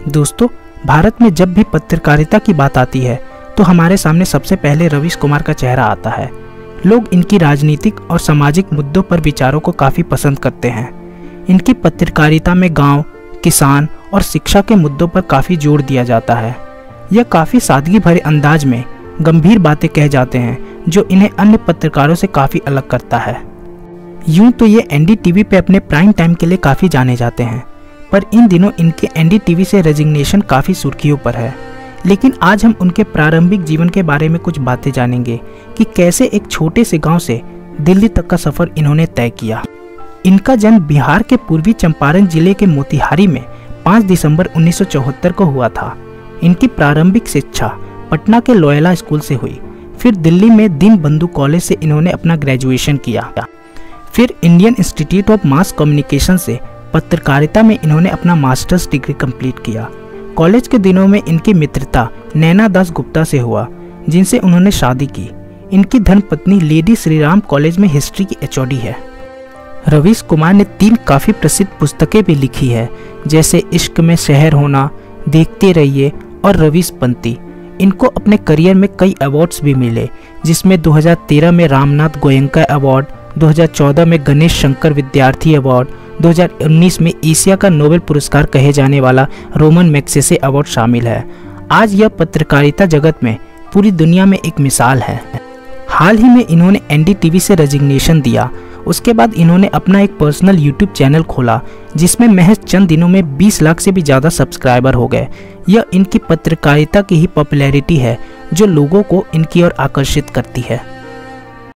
दोस्तों, भारत में जब भी पत्रकारिता की बात आती है तो हमारे सामने सबसे पहले रवीश कुमार का चेहरा आता है। लोग इनकी राजनीतिक और सामाजिक मुद्दों पर विचारों को काफ़ी पसंद करते हैं। इनकी पत्रकारिता में गांव, किसान और शिक्षा के मुद्दों पर काफ़ी जोर दिया जाता है। यह काफ़ी सादगी भरे अंदाज में गंभीर बातें कह जाते हैं जो इन्हें अन्य पत्रकारों से काफ़ी अलग करता है। यूं तो ये एनडीटीवी पे अपने प्राइम टाइम के लिए काफ़ी जाने जाते हैं, पर इन दिनों इनके एनडीटीवी से रेजिग्नेशन काफ़ी सुर्खियों पर है। लेकिन आज हम उनके प्रारंभिक जीवन के बारे में कुछ बातें जानेंगे कि कैसे एक छोटे से गांव से दिल्ली तक का सफ़र इन्होंने तय किया। इनका जन्म बिहार के पूर्वी चंपारण जिले के मोतिहारी में 5 दिसंबर 1974 को हुआ था। इनकी प्रारंभिक शिक्षा पटना के लोयला स्कूल से हुई। फिर दिल्ली में दीनबंधु कॉलेज से इन्होंने अपना ग्रेजुएशन किया। फिर Indian institute of mass communication से पत्रकारिता में इन्होंने अपना मास्टर्स डिग्री कंप्लीट किया। कॉलेज के दिनों में इनकी मित्रता नैना दास गुप्ता से हुआ, जिनसे उन्होंने शादी की। इनकी धर्मपत्नी लेडी श्रीराम कॉलेज में हिस्ट्री की एचओडी है। रवीश कुमार ने 3 काफ़ी प्रसिद्ध पुस्तकें भी लिखी है, जैसे इश्क में शहर होना, देखते रहिए और रवीश पंती। इनको अपने करियर में कई अवार्ड्स भी मिले, जिसमें 2013 में रामनाथ गोयंका अवार्ड, 2014 में गणेश शंकर विद्यार्थी अवार्ड, 2019 में एशिया का नोबेल पुरस्कार कहे जाने वाला रोमन मैग्सेसे अवार्ड शामिल है। आज यह पत्रकारिता जगत में पूरी दुनिया में एक मिसाल है। हाल ही में इन्होंने एनडीटीवी से रेजिग्नेशन दिया। उसके बाद इन्होंने अपना एक पर्सनल यूट्यूब चैनल खोला, जिसमें महज चंद दिनों में 20 लाख से भी ज़्यादा सब्सक्राइबर हो गए। यह इनकी पत्रकारिता की ही पॉपुलैरिटी है जो लोगों को इनकी ओर आकर्षित करती है।